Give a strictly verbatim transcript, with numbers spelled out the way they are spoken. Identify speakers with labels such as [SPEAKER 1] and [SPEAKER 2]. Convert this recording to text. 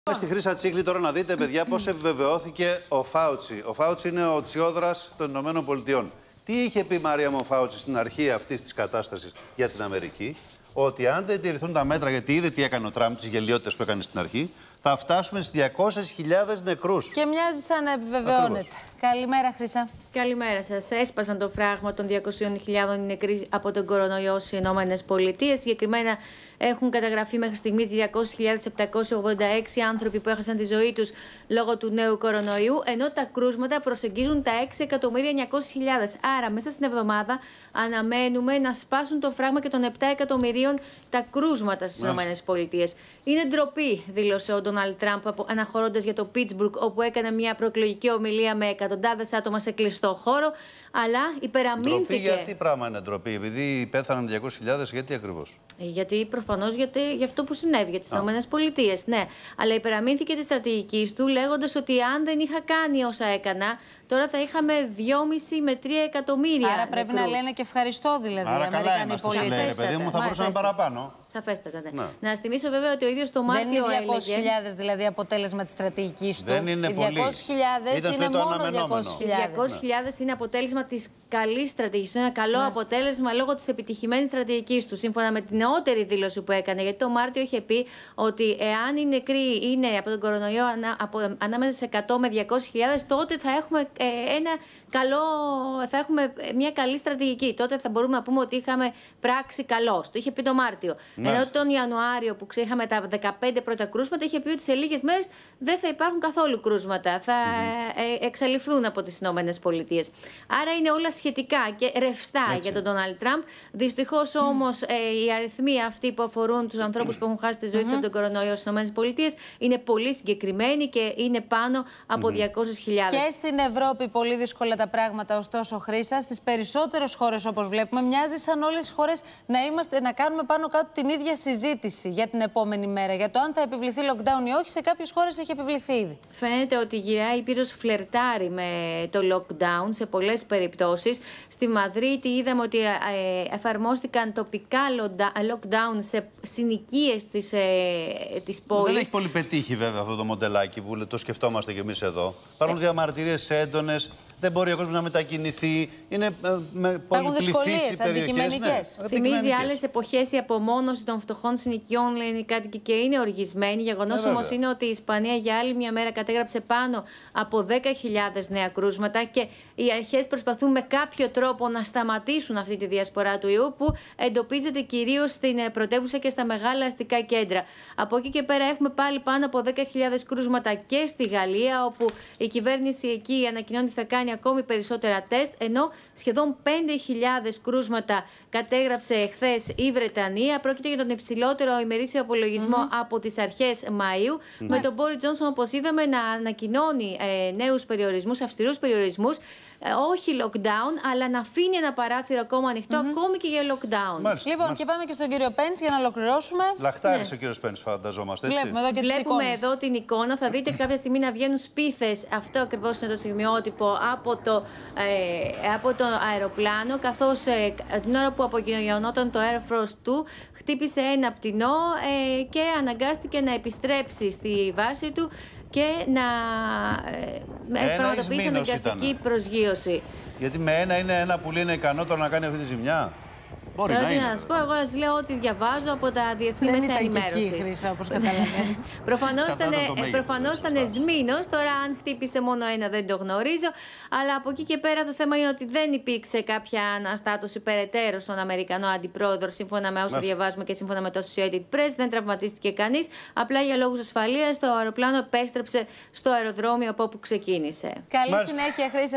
[SPEAKER 1] Στη Χρύσα Τσίχλη τώρα να δείτε, παιδιά, πώς επιβεβαιώθηκε ο Φάουτσι. Ο Φάουτσι είναι ο Τσιόδρας των Ηνωμένων Πολιτειών. Τι είχε πει η Μαρία μου ο Φάουτσι στην αρχή αυτής της κατάστασης για την Αμερική? Ότι αν δεν τηρηθούν τα μέτρα, γιατί είδε τι έκανε ο Τραμπ, τις γελιότητες που έκανε στην αρχή, θα φτάσουμε στις διακόσιες χιλιάδες νεκρούς.
[SPEAKER 2] Και μοιάζει σαν να επιβεβαιώνεται. Ακριβώς. Καλημέρα, Χρύσα.
[SPEAKER 3] Καλημέρα σας. Έσπασαν το φράγμα των διακοσίων χιλιάδων νεκροί από τον κορονοϊό στις Ηνωμένες Πολιτείες. Συγκεκριμένα έχουν καταγραφεί μέχρι στιγμής διακόσιες χιλιάδες επτακόσιοι ογδόντα έξι άνθρωποι που έχασαν τη ζωή τους λόγω του νέου κορονοϊού, ενώ τα κρούσματα προσεγγίζουν τα έξι εκατομμύρια εννιακόσιες χιλιάδες. Άρα, μέσα στην εβδομάδα αναμένουμε να σπάσουν το φράγμα και των επτά εκατομμυρίων τα κρούσματα στις Ηνωμένες Πολιτείες. Είναι ντροπή, δήλωσε ο Ντόναλντ Τραμπ αναχωρώντας για το Πίτσμπουργκ, όπου έκανε μια προεκλογική ομιλία με εκατοντάδες άτομα σε κλειστό χώρο, αλλά υπεραμείνθηκε.
[SPEAKER 1] Ντροπή, γιατί πράγμα είναι ντροπή? Επειδή πέθαναν διακόσιες χιλιάδες, γιατί ακριβώς?
[SPEAKER 3] Γιατί προφανώς γιατί, για αυτό που συνέβη, για τις Ηνωμένες Πολιτείες. Ναι, αλλά υπεραμείνθηκε τη στρατηγική του, λέγοντας ότι αν δεν είχα κάνει όσα έκανα, τώρα θα είχαμε δυόμισι με τρία εκατομμύρια.
[SPEAKER 2] Άρα πρέπει
[SPEAKER 3] νεκρούς.
[SPEAKER 2] να λένε και ευχαριστώ, δηλαδή.
[SPEAKER 1] Άρα
[SPEAKER 2] οι Αμερικανοί
[SPEAKER 1] πολίτες. Παιδί μου, θα μπορούσαμε παραπάνω.
[SPEAKER 3] Σαφέστατα, ναι.
[SPEAKER 2] ναι.
[SPEAKER 3] Να θυμίσω βέβαια ότι ο ίδιος το Μάρτιο.
[SPEAKER 2] Δεν είναι διακόσιες χιλιάδες δηλαδή αποτέλεσμα της στρατηγικής του.
[SPEAKER 1] Δεν είναι
[SPEAKER 2] οι διακόσιες χιλιάδες είναι μόνο διακόσιες χιλιάδες.
[SPEAKER 3] διακόσιες χιλιάδες είναι αποτέλεσμα της καλής στρατηγικής του. Είναι ένα καλό Μάλιστα. αποτέλεσμα λόγω της επιτυχημένης στρατηγικής του. Σύμφωνα με την νεότερη δήλωση που έκανε. Γιατί το Μάρτιο είχε πει ότι εάν οι νεκροί είναι από τον κορονοϊό ανά, από, ανάμεσα σε εκατό με διακόσιες χιλιάδες, τότε θα έχουμε, ε, ένα καλό, θα έχουμε μια καλή στρατηγική. Τότε θα μπορούμε να πούμε ότι είχαμε πράξει καλώς. Το είχε πει το Μάρτιο. Μάλιστα. Ενώ τον Ιανουάριο που είχαμε τα δεκαπέντε πρώτα κρούσματα, είχε πει ότι σε λίγες μέρες δεν θα υπάρχουν καθόλου κρούσματα. Θα mm-hmm. ε, εξαλειφθούν από τις Ηνωμένες Πολιτείες. Άρα είναι όλα σχετικά και ρευστά Έτσι. για τον Ντόναλντ Τραμπ. Δυστυχώς όμως ε, οι αριθμοί αυτοί που αφορούν τους ανθρώπους που έχουν χάσει τη ζωή τους mm-hmm. από τον κορονοϊό στις Ηνωμένες Πολιτείες είναι πολύ συγκεκριμένοι και είναι πάνω από mm-hmm. διακόσιες χιλιάδες.
[SPEAKER 2] Και στην Ευρώπη πολύ δύσκολα τα πράγματα, ωστόσο, Χρύσα. Στις περισσότερες χώρες, όπως βλέπουμε, μοιάζει σαν όλες οι χώρες να, είμαστε, να κάνουμε πάνω κάτω την ίδια συζήτηση για την επόμενη μέρα. Για το αν θα επιβληθεί lockdown ή όχι, σε κάποιες χώρες έχει επιβληθεί ήδη.
[SPEAKER 3] Φαίνεται ότι γυράει η Πύρος φλερτάρει με το lockdown σε πολλές περιπτώσεις. Στη Μαδρίτη είδαμε ότι ε, εφαρμόστηκαν τοπικά lockdown σε συνοικίες της, ε, της πόλης.
[SPEAKER 1] Δεν έχει πολύ πετύχει βέβαια αυτό το μοντελάκι που το σκεφτόμαστε κι εμείς εδώ. Υπάρχουν ε... διαμαρτυρίες έντονες. Δεν μπορεί ο κόσμος να μετακινηθεί. Είναι ε, με πολυπληθείς οι περιοχές.
[SPEAKER 3] Ναι, θυμίζει άλλες εποχές η απομόνωση των φτωχών συνοικιών, λένε οι κάτοικοι, και είναι οργισμένοι. Γεγονός ε, όμως είναι ότι η Ισπανία για άλλη μια μέρα κατέγραψε πάνω από δέκα χιλιάδες νέα κρούσματα και οι αρχές προσπαθούν με κάποιο τρόπο να σταματήσουν αυτή τη διασπορά του ιού, που εντοπίζεται κυρίως στην πρωτεύουσα και στα μεγάλα αστικά κέντρα. Από εκεί και πέρα έχουμε πάλι πάνω από δέκα χιλιάδες κρούσματα και στη Γαλλία, όπου η κυβέρνηση εκεί ανακοινώνει ότι θα κάνει ακόμη περισσότερα τεστ, ενώ σχεδόν πέντε χιλιάδες κρούσματα κατέγραψε εχθές η Βρετανία. Πρόκειται για τον υψηλότερο ημερήσιο απολογισμό mm-hmm. από τις αρχές Μαΐου, mm-hmm. με τον Μπόρις Τζόνσον, όπως είδαμε, να ανακοινώνει ε, νέους περιορισμούς, αυστηρούς περιορισμούς, ε, όχι lockdown, αλλά να αφήνει ένα παράθυρο ακόμα ανοιχτό, mm-hmm. ακόμη και για lockdown.
[SPEAKER 2] Μάλιστα, λοιπόν, μάλιστα. Και πάμε και στον κύριο Πένς για να ολοκληρώσουμε.
[SPEAKER 1] Λαχτάρισε ναι. ο κύριος Πένς, φανταζόμαστε. Έτσι.
[SPEAKER 2] Βλέπουμε εδώ, και
[SPEAKER 3] Βλέπουμε εδώ την εικόνα. Θα δείτε κάποια στιγμή να βγαίνουν σπίθες. Αυτό ακριβώς είναι το στιγμιότυπο από το, ε, από το αεροπλάνο, καθώς ε, την ώρα που απογειωνόταν το Air Force του, χτύπησε ένα πτηνό ε, και αναγκάστηκε να επιστρέψει στη βάση του και να ε, πραγματοποιήσει αναγκαστική προσγείωση.
[SPEAKER 1] Γιατί με ένα είναι ένα πουλί είναι ικανό τώρα να κάνει αυτή τη ζημιά. Μπορεί
[SPEAKER 3] Τώρα
[SPEAKER 1] να
[SPEAKER 3] τι
[SPEAKER 1] είναι,
[SPEAKER 3] να σας πω, εγώ σας λέω ότι διαβάζω από τα διεθνή μέσα ενημέρωσης.
[SPEAKER 2] Δεν ήταν Χρύσα, όπως καταλαβαίνω.
[SPEAKER 3] Προφανώς ήταν σμήνος, τώρα αν χτύπησε μόνο ένα δεν το γνωρίζω, αλλά από εκεί και πέρα το θέμα είναι ότι δεν υπήρξε κάποια αναστάτωση περαιτέρω στον Αμερικανό αντιπρόεδρο, σύμφωνα με όσα Μάλιστα. διαβάζουμε και σύμφωνα με το Associated Press. Δεν τραυματίστηκε κανείς, απλά για λόγους ασφαλείας το αεροπλάνο επέστρεψε στο αεροδρόμιο από όπου ξεκίνησε.
[SPEAKER 2] Καλή Μάλιστα. συνέχεια, Χρύσα.